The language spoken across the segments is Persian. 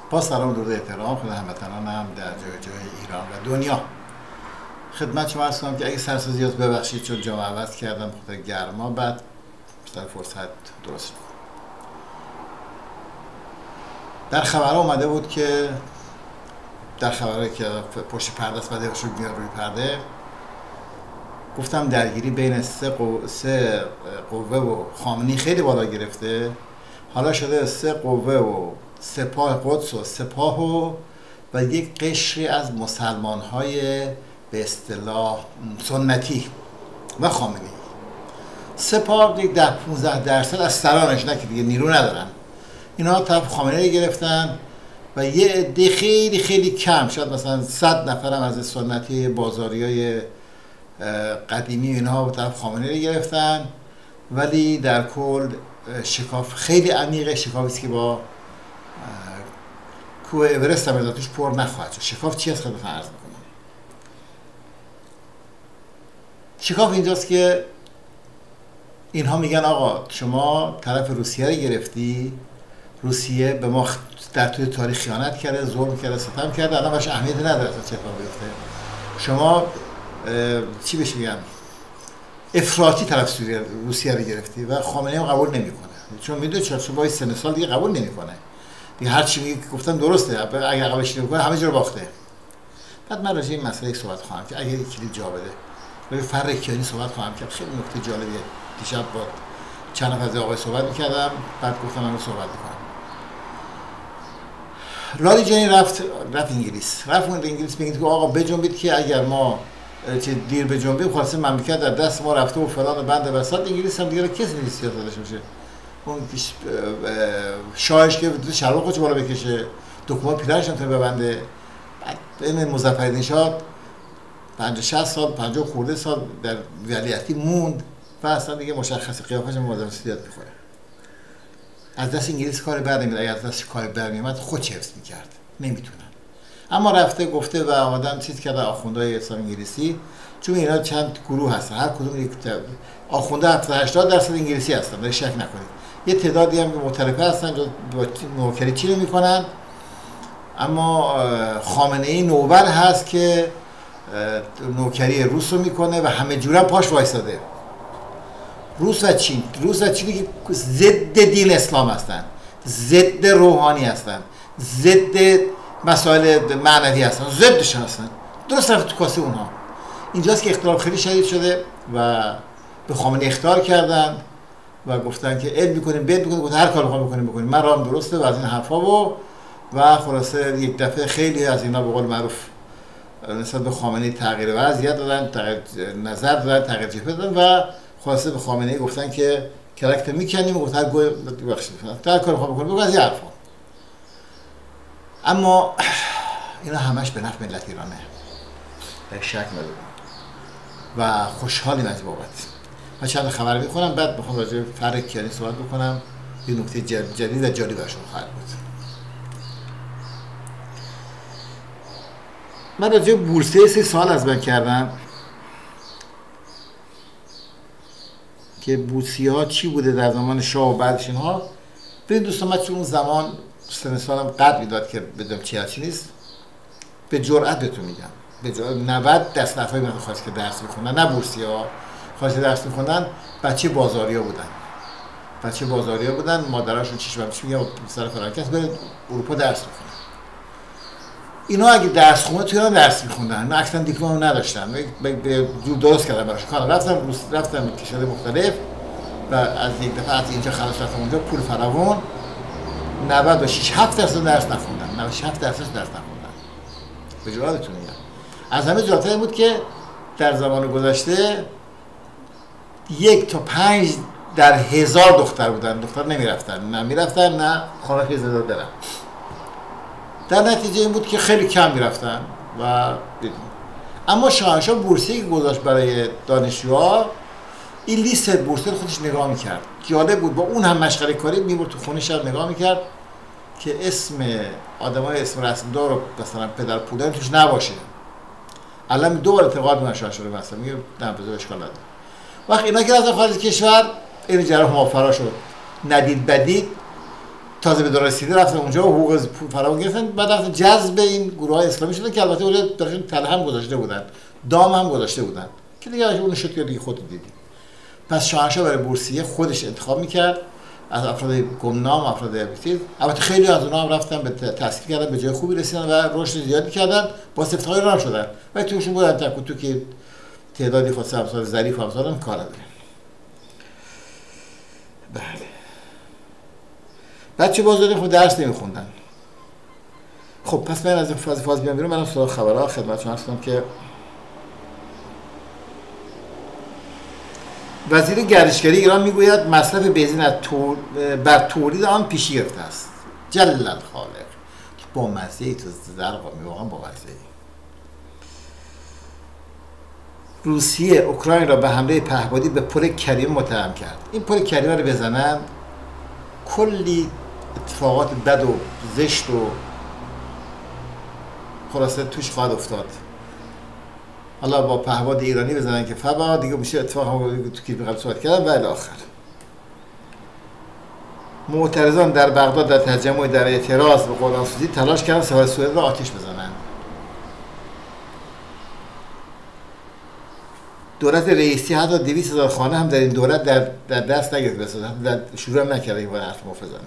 با سلام درود احترام خدمت هموطنانم در جای جای ایران و دنیا. خدمت شما عرض کنم که اگه سرسازیات ببخشید چون جامعه عوض کردم خاطر گرما، بعد بیشتر فرصت درست شد. در خبرها اومده بود که در خبرهایی که پشت پرده است بعد شد میاد روی پرده، گفتم درگیری بین سه قوه و خامنه‌ای خیلی بالا گرفته. حالا شده سه قوه و سپاه قدس و سپاه و یک قشری از مسلمان‌های به اصطلاح سنتی و خامنه‌ای. سپاه یک 15% از سرانش، نه که دیگه نیرو ندارن، اینا طرف خامنه‌ای گرفتن و یه عده خیلی خیلی کم، شاید مثلا 100 نفرم از سنتی بازاریای قدیمی اینها به طرف خامنه‌ای گرفتن، ولی در کل شکاف خیلی عمیقه، شکافی است که با کوه اورست هم توش پر نخواهد شد. شکاف چی است خدمتتون عرض می‌کنم؟ شکاف اینجاست که اینها میگن آقا شما طرف روسیه رو گرفتی، روسیه به ما در طول تاریخ خیانت کرده، ظلم کرده، ستم کرده، الان باشه اهمیت نداره چه اتفاقی بیفته. شما چی بهش میگن؟ افراطی طرف روسیه رو گرفتی و خامنه‌ای هم قبول نمیکنه، چون میدونه چرا با سن سال دیگه قبول نمیکنه. دیگه هر چی میگه گفتم درسته، اگه قبولش نمیکنه همه جا رو باخته. بعد من راجع به این مسئله صحبت خواهم که اگه کلید جا بده روی فرق کیانی صحبت خواهم کرد. خیلی نکته جالبیه. دیشب با چند نفر از آقای صحبت میکردم، بعد گفتم من رو صحبت میکنم. لاریجانی رفت انگلیس. میگه که آقا بجنبید که اگر ما چه دیر بجنبیم خلاص مملکت در دست ما رفته و فلان و بنده بساط. انگلیس هم دیگه کسی نیست سیاست داشته باشه. اون شاهش که شلوار خودش بالا بکشه، دکمه پیرهنش هم ببنده. بعد این مظفرالدین شاه 50-60 سال 50 خورده سال در ولیعتی موند و اصلا دیگه مشخص قیافش مردم سیاد میخوره. از دست انگلیس کار بر نمیاد. اگه از دست کار بر میاد خود حفظ میکرد، نمیتونن. اما رفته گفته و آدم چیز کرده آخوندهای اسلام انگلیسی، چون اینا چند گروه هستن، هر کدوم یک آخونده 70-80% انگلیسی هستن، ولی شک نکنید یه تعدادی هم معترفه هستن با نوکری چی میکنن. اما خامنه‌ای نوبر هست که نوکری روس رو میکنه و همه جورا پاش وایساده. روس و چین که ضد دین اسلام هستن، ضد روحانی هستن، ضد مسائل معنوی هستن، ضدشون هستن، درست رفت تو کاسه اونها. اینجاست که اختلاف خیلی شدید شده و به خامنه‌ای اخطار کردن و گفتن که علم میکنیم بد میکنیم، هر کار بخوام بکنیم، من راهم درسته و از این حرفا و خلاصه یک دفعه خیلی از اینا به قول معروف نسبت به خامنه‌ای تغییر وضعیت دادن، تغییر نظر دادن، تغییر جبهه دادن و خلاصه به خامنه‌ای گفتن که کرکت میکنیم و گفت هر گوی بخشید هر کار بخوام بکنیم از این حرفا. اما اینا همش به نفع ملت ایرانه، در شک ندارم و خوشحالیم از بابت. من چند خبر میخونم بعد میخوام راجع به فرق کیانی صحبت بکنم. یه نکته جدید و جالب براشون خواهد بود. من راجع به بورسیه 3 سال از من کردم که بورسیه ها چی بوده در زمان شاه و بعدش اینها. ببین دوستان، من چون اون زمان سن سالم قدری داد که بدونم چی هرچی نیست، به جرئت بهتون میگم به 90% نفری من خواست که درس بخونن، نه بورسیه ها، خواست درس میخوندن بچه بازاریا بودن. مادراشون چیش میگم سر فرانکست بره اروپا درس بخونن. اینا اگه درس خونه تو ایران درس میخوندن، نه اصلا دیپلم نداشتن، به جور درست کردن براش کار. رفتم کشور مختلف و از یک دفعه از اینجا خلاص رفتم اونجا پول فراوون 96-7% درس نخوندن. 97% درس نخوندن. به جراتتون میگم. از همه جالب‌تر بود که در زمان گذشته 1 تا 5 در 1000 دختر بودن. دختر نمیرفتن نه خانه زاده دارن. در نتیجه این بود که خیلی کم میرفتن و دیدیم. اما شاهنشاه بورسیه که گذاشت برای دانشجوها، این لیست بورسیه خودش نگاه میکرد. جالب بود، با اون هم مشغله کاری میبرد تو خونه شب نگاه میکرد که اسم آدمای اسم رسمی‌دار رو مثلا پدر پودر توش نباشه. الان 2 بار اعتقاد من شاه شده مثلا میگه نه بذار اشکال نداره. وقتی اینا که از خارج کشور این جراح موافقه شد ندید بدید تازه به دور رسیده رفتن اونجا و حقوق فراوان گرفتن، بعد رفتن جذب این گروه‌های اسلامی شدن که البته اونجا درشون تله هم گذاشته بودن، دام هم گذاشته بودن که دیگه اون شد که دیگه خودت دیدی. پس شاهنشاه برای بورسیه خودش انتخاب میکرد از افراد گمنام، افراد ابتیز. البته خیلی از اونها هم رفتن به تحصیل کردن، به جای خوبی رسیدن و رشد زیادی کردن، با افتخار ایران شدن. ولی توشون بودن تو که تعدادی خود سمسار ظریف و امثال کار دارن. بله. بچه باز دادیم خب درس نمیخوندن. خب پس من از این فاز بیام بیرون، من سراغ خبرها خدمتتون عرض کنم که وزیر گردشگری ایران میگوید مصرف بنزین بر تولید آن پیشی گرفته است. جل الخالق. با مزه ای تو زرقا واقعا با مزه ای. روسیه اوکراین را به حمله پهپادی به پل کریم متهم کرد. این پل کریم رو بزنن کلی اتفاقات بد و زشت و خلاصه توش خواهد افتاد. حالا با پهپاد ایرانی بزنن که فبا دیگه میشه اتفاق هم تو کلیپ قبل صحبت کردم و الی آخر. معترضان در بغداد در تجمع در اعتراض به قرآنسوزی تلاش کردن سوار سوئد را آتش بزنند. دولت رئیسی حتی 200,000 خانه هم در این دولت در دست نگرفت بسازن، در شروع هم نکرده که باید حرف مفرزانه.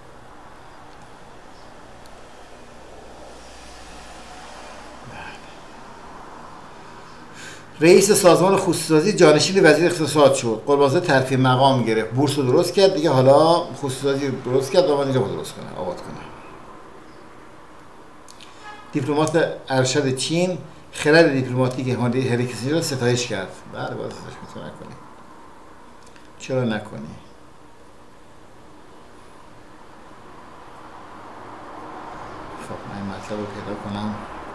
رئیس سازمان خصوصی‌سازی جانشین وزیر اقتصاد شد. قربانزاده ترفیع مقام گرفت، بورس رو درست کرد، دیگه حالا خصوصی‌سازی درست کرد، آمد اینجا درست کنه، آباد کنه. دیپلمات ارشد چین خرد دیپلماتیک هنری کیسینجر را ستایش کرد. بله باید ستایش میتونه نکنی. چرا نکنی؟ خب من این مطلب رو پیدا کنم.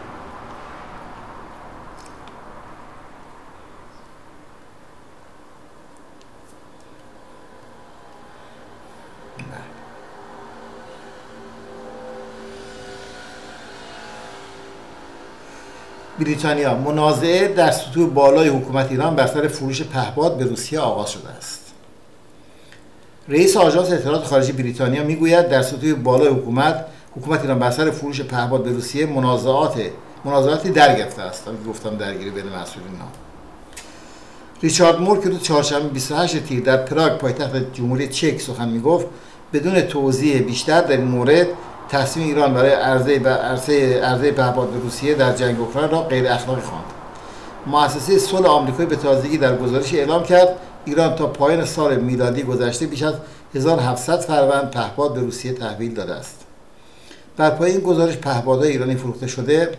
بریتانیا منازعه در سطوح بالای حکومت ایران بر سر فروش پهپاد به روسیه آغاز شده است. رئیس آژانس اطلاعات خارجی بریتانیا میگوید در سطوح بالای حکومت ایران بر سر فروش پهپاد به روسیه منازعاتی در گرفته است. گفتم درگیری بین مسئولین ها. ریچارد مور که روز چهارشنبه 28 تیر در پراگ پایتخت جمهوری چک سخن میگفت بدون توضیح بیشتر در این مورد تصمیم ایران برای عرضه پهپاد به روسیه در جنگ اوکراین را غیر اخلاقی خواند. مؤسسه صلح آمریکایی به تازگی در گزارشی اعلام کرد ایران تا پایان سال میلادی گذشته بیش از 1700 فروند پهپاد به روسیه تحویل داده است. بر پایه این گزارش پهپادهای ایرانی فروخته شده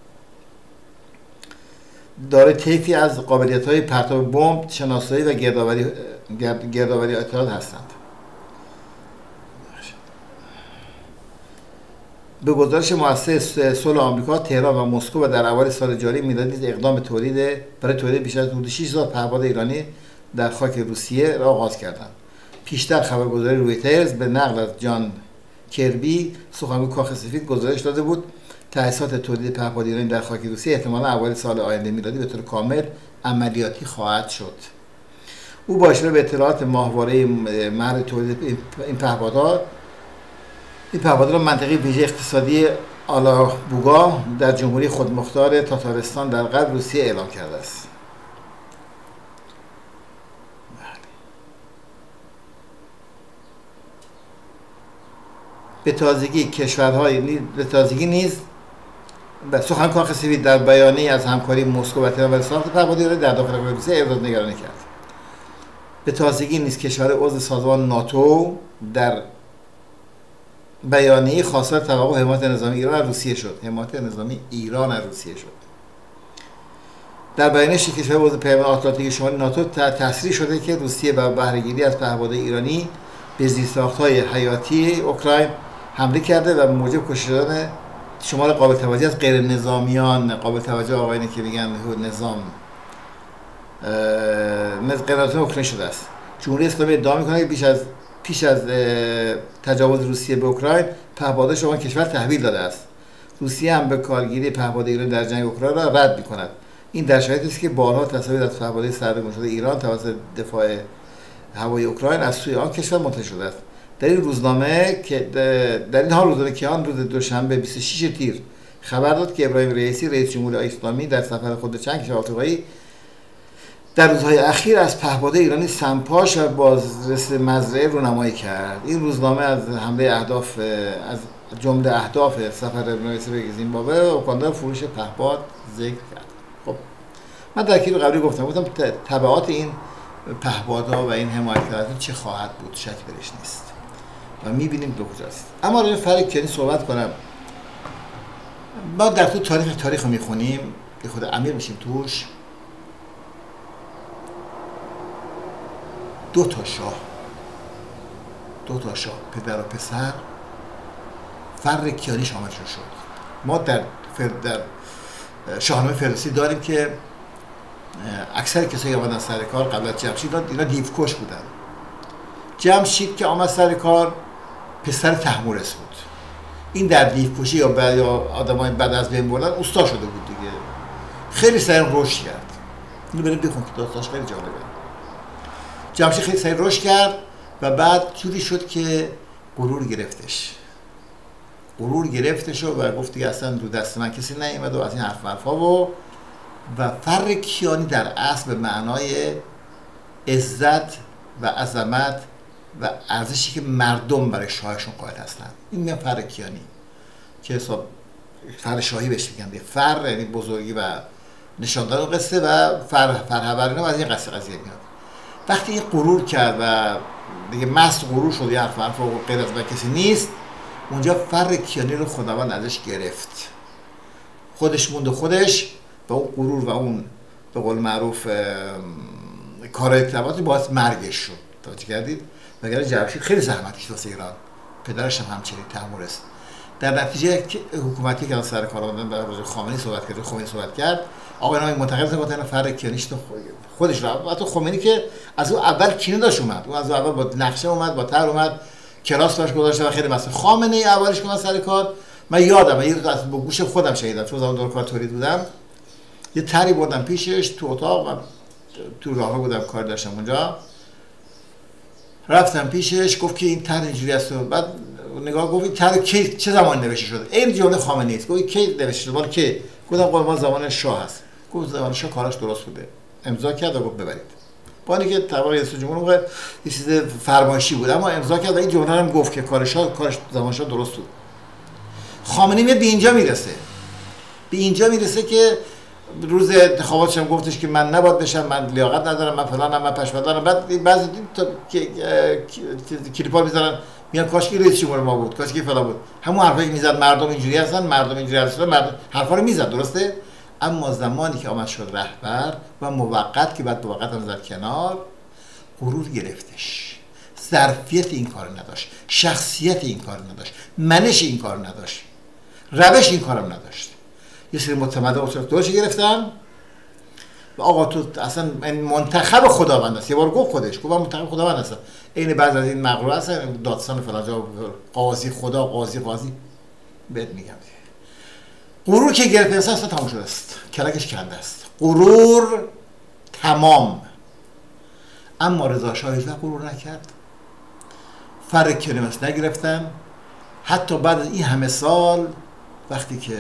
دارای طیفی از قابلیت‌های پرتاب بمب، شناسایی و گردآوری اطلاعات هستند. به گزارش مؤسسه صلح آمریکا، تهران و مسکو و در اوایل سال جاری میلادی نیز اقدام برای تولید بیش از حدود 6000 پهپاد ایرانی در خاک روسیه را آغاز کردند. پیشتر خبرگزاری رویترز به نقل از جان کربی سخنگوی کاخ سفید گزارش داده بود تأسیسات تولید پهپاد ایرانی در خاک روسیه احتمالاً اوایل سال آینده میلادی به طور کامل عملیاتی خواهد شد. او با اشاره به اطلاعات ماهواره محل تولید این پهپادها را منطقه ویژه اقتصادی آلابوگا در جمهوری خودمختار تاتارستان در غرب روسیه اعلام کرده است. به تازگی نیز سخن کاخ سفید در بیانیه‌ای از همکاری مسکو و تهران و ساخت پهپاد ایرانی در داخل روسیه ابراز نگرانی کرد. به تازگی نیز کشور عضو سازمان ناتو در بیانیه‌ای خواستار توقف حمایت نظامی ایران از روسیه شد. در بیانیه کشور عضو پیمان آتلانتیک شمالی ناتو تصریح شده که روسیه با بهره‌گیری از پهپادهای ایرانی به زیرساخت‌های حیاتی اوکراین حمله کرده و موجب کشته شدن شمار قابل توجهی از غیر نظامیان، قابل توجه آقایانی که میگن نظام غیر اوکراین شده است. جمهوری اسلامی ادعا می‌کند که پیش از تجاوز روسیه به اوکراین پهپادهای شما کشور تحویل داده است. روسیه هم به کارگیری پهپاد ایران در جنگ اوکراین را رد می‌کند. این در شرایطی است که بارها تصاویر از پهپادهای سرنگون شده ایران توسط دفاع هوایی اوکراین از سوی آن کشور منتشر شده است. در این روزنامه که در این حال روزنامه کیهان روز دوشنبه 26 تیر خبر داد که ابراهیم رئیسی رئیس جمهوری اسلامی در سفر خود به چند کشور آفریقایی در روزهای اخیر از پهپاد ایرانی سمپاش و بازرس مزرعه رونمایی کرد. این روزنامه از حمله اهداف از جمله اهداف سفر رئیسی به زیمبابوه و امکانات فروش پهپاد ذکر کرد. خب من در کلیپ قبلی گفتم تبعات این پهپادها و این حمایت کردن چه خواهد بود، شک درش نیست و می‌بینیم به کجاست. اما راجع به فرق کیانی صحبت کنم. ما در تو تاریخ رو می‌خونیم، یه خود عمیق میشیم توش. دو تا شاه پدر و پسر فرق کیانی شاملشون شد. ما در شاهنامه فردوسی داریم که اکثر کسایی که آمدن سر کار قبل از جمشید اینا دیوکش بودن. جمشید که آمد سر کار پسر تحمورس بود. این در دیوکشی یا آدمای بعد از بین بردن اوستا شده بود دیگه. خیلی سریع رشد کرد. اینو بریم بخون که داستانش خیلی جالبه. جمشید خیلی سریع رشد کرد و بعد جوری شد که غرور گرفتش و گفت دیگه اصلا رو دست من کسی نیامد و از این حرفا و فرق کیانی در اصل به معنای عزت و عظمت و ارزشی که مردم برای شاهشون قائل هستند. این میگن فرق کیانی که حساب فرق شاهی بهش میگن. فرق یعنی بزرگی و نشان دادن قصه و فرهبرینه و از این قضیه میاد. وقتی این غرور کرد و دیگه مست غرور شد، یه حرف و غیر از من کسی نیست، اونجا فرق کیانی رو خداوند ازش گرفت. خودش موند خودش و اون غرور و اون به قول معروف کارهای طبعاتی باعث مرگش شد. توجه کردید؟ وگرنه جمشید خیلی زحمت کشید واسه ایران. پدرش هم همچنین تحمورس. در نتیجه حکومتی که سر کار آمدن در روز خامنه‌ای صحبت کرد، آقا اینا منتقد گفتن فرق کیانیش تو خودش رو. حتی خمینی که از اون اول کینه داشت اومد. اون از اول با نقشه اومد، با طرح اومد، کلاس براش گذاشته و خیلی مثلا خامنه‌ای اولش که من سر کار من یادم یه روز با گوش خودم شنیدم چون زمان دور کار تولید بودم. یه طرحی بردم پیشش تو اتاق و تو راهرو بودم کار داشتم اونجا. رفتم پیشش گفت که این طرح اینجوری است. بعد نگاه گفت این طرح کی چه زمان نوشته شده؟ این جمله خامنه‌ای است. گفت کی نوشته شده؟ ولی کی؟ گفتم قول زمان شاه است. گفت زمان شاه کارش درست بوده. امضا کرد و گفت ببرید. با اینکه طبق رئیس جمهور موقع یه چیز فرمایشی بود اما امضا کرد و این جمله هم گفت که کارش زمان شاه درست بود. خامنه‌ای به اینجا میرسه که روز انتخاباتش هم گفتش که من نباید بشم، من لیاقت ندارم، من فلانم، من پشمدارم. بعد بعضی کلیپا میذارن میگن کاش که رئیس جمهور ما بود، کاش که فلان بود. همون حرفایی که میزد مردم اینجوری هستن، مردم اینجوری هستن، مردم حرفا رو میزد، درسته؟ اما زمانی که آمد شد رهبر و موقت که بعد موقت هم زد کنار، غرور گرفتش. ظرفیت این کار نداشت، شخصیت این کار نداشت، منش این کار نداشت، روش این کارم نداشت. یه سری متمدن اتوریتاش گرفتن و آقا تو اصلا منتخب خداوند است. یه بار گفت خودش گفت من منتخب خداوند هستم. عین بعضی از این مغرور هستن دادستان فلان جا قاضی خدا قاضی بهت میگم. غرور که گرفته اصلا تمام شده است، کلکش کنده است. غرور تمام. اما رضا شاه هیچ غرور نکرد. فرق کلمه نگرفتن. حتی بعد از این همه سال وقتی که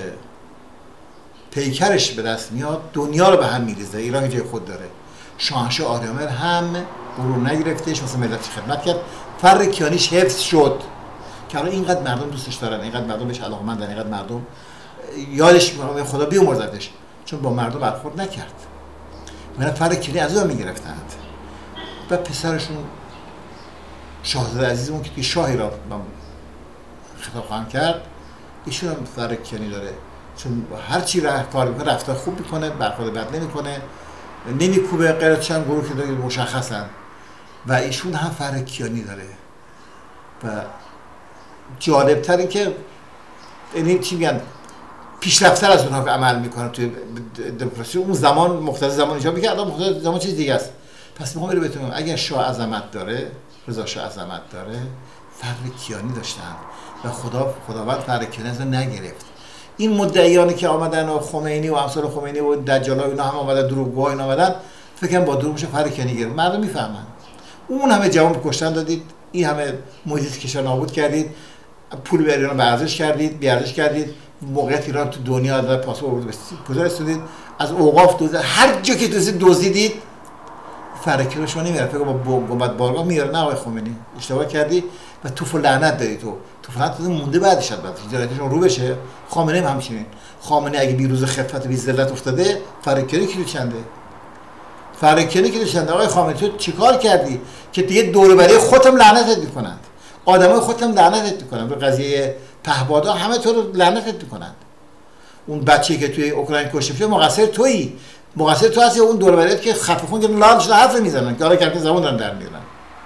پیکرش به دست میاد دنیا رو به هم میریزه. ایران جای خود داره. شاهنشاه آریامر هم غرور نگرفتش، واسه ملت خدمت کرد. فرق کیانیش حفظ شد که الان اینقدر مردم دوستش دارن، اینقدر مردم بهش علاقه‌مندن، اینقدر مردم یادش میاد خدا بیامرزتش، چون با مردم برخورد نکرد. من فرق کیانی از اون میگرفتند. و پسرشون شاهزاده عزیزمون که شاهی را خطاب خواهم کرد، ایشون هم فرق کیانی داره. چون هر چی کار میکنه رفتار خوب میکنه، برخورد بد نمیکنه، نمیکوبه، غیر از چند گروه که داره مشخصن. و ایشون هم فرق کیانی داره. و جالبتر این که یعنی چی میگن پیشرفت‌تر از اونها که عمل میکنه توی دموکراسی. اون زمان مقتضی زمان ایجاد میکرد، الان مقتضی زمان چیز دیگه است. پس میخوام اینو بهتون بگم اگر شاه عظمت داره، رضا شاه عظمت داره، فرق کیانی داشتن و خداوند فرق کیانی از نگرفت. این مدعیانی که آمدن و خمینی و امثال خمینی و دجالا اینا هم آمدن، دروغگوها اینا آمدن، فکر کنم با دروغش فرق کیانی گرفت. مردم میفهمن. اون همه جوان کشتن دادید، این همه محیط کشور نابود کردید، پول به ایران ارزش کردید، بیارزش کردید، موقعیت ایران تو دنیا در پاسپورت به کجا رسیدید، از اوقاف دزدید، هر جا که دزدید فرقی رو شما نمیاره. فکر با گنبد بارگاه میاره. نه آقای خمینی اشتباه کردی و توف و لعنت داری. تو لعنت مونده بعدش بعد تجارتشون رو بشه. خامنه هم همچنین. خامنه اگه بی روز خفت و بی ذلت افتاده، فرقی کیلو چنده؟ فرقی کیلو چنده؟ آقای خامنه تو چیکار کردی که دیگه دور و بری خودم لعنتت میکنند؟ آدمای خودم لعنتت میکنند. به قضیه پهپادا همه تو رو لعنتت میکنند. اون بچه‌ای که توی اوکراین کشته شده مقصر تویی. مقصر تو هستی. اون دور و بریت که خفه خون که لالش حرف میزنن که حالا که زبون دارن در میارن.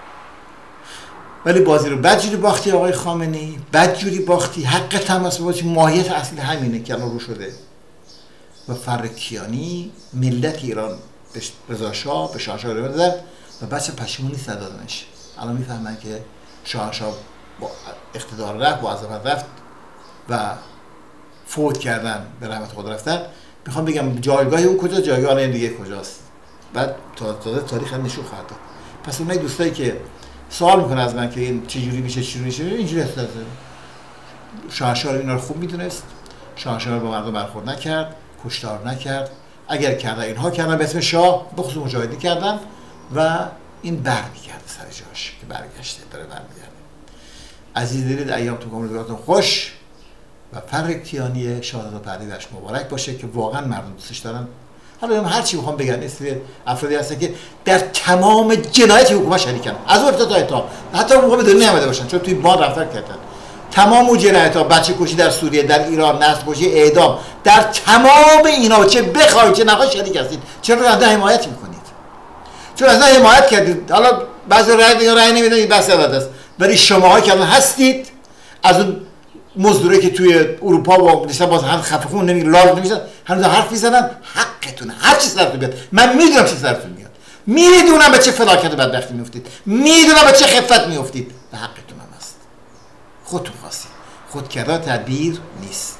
ولی بازی رو بدجوری باختی آقای خامنه‌ای، بدجوری باختی. حق تماس با ماهیت اصلی همینه که الان رو شده. و فرکیانی ملت ایران به رضا شاه به شاه رو داد و بچه پشیمون نیست ندادنش. الان میفهمن که شاه با اقتدار رفت، با عظمت رفت و فوت کردن، به رحمت خدا رفتن. میخوام بگم جایگاه اون کجا، جایگاه این دیگه کجاست. بعد تاریخ هم نشون خواهد داد. پس اونای دوستایی که سوال میکنه از من که این چجوری میشه اینجوری هست. شاه اینا رو خوب میدونست. شاه با مردم برخورد نکرد، کشتار نکرد. اگر کردن اینها کردن به اسم شاه به خصوص مجاهدی کردن و این برمیگرده سر جاش که برگشته داره برمیگرده. عزیز دارید، ایامتون کامل خوش و فرکیانی شاهزاده پهلویش مبارک باشه که واقعا مردم دوستش دارن. حالا هر چی بخوام بگم این افرادی هستن که در تمام جنایت حکومت شریکن، از اون تا تا حتی موقع بدون نمیده باشن چون توی باد رفتن کردن. تمام اون جنایت‌ها، بچه کشی در سوریه، در ایران، نسل کشی، اعدام، در تمام اینا چه بخواید چه نخواید شریک هستید. چرا از حمایت میکنید؟ چون از حمایت کردید. حالا بعضی رأی نمیدید بس است، ولی شماها که الان هستید از اون مزدوری که توی اروپا و دیشب باز هم خفه خون نمیگه لازم نمیشن هنوز حرف میزنن. حقتونه هر چی سرتون بیاد. من میدونم چه سرتون میاد، میدونم به چه فلاکت بدبختی میافتید، میدونم به چه خفت میافتید. به حقتون هم هست. خودتون خواستید. خودکردن تدبیر نیست.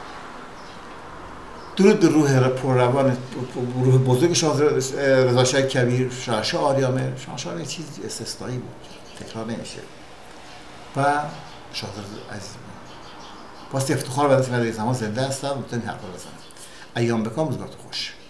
درود به روح پرروان، روح بزرگ شاهزاده رضا شاه کبیر، شاه آریامر. شاه یه چیز استثنایی بود، تکرار نمیشه. و شاهزاده عزیز واسه افتخار بدست من زمان زنده هستم و میتونیم حرف بزنم. ایام بکام، روزگارتون خوش.